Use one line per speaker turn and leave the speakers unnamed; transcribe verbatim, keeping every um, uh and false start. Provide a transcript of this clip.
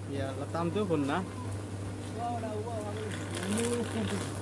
Dạ là tam tứ phần đó.
Wow, wow, wow.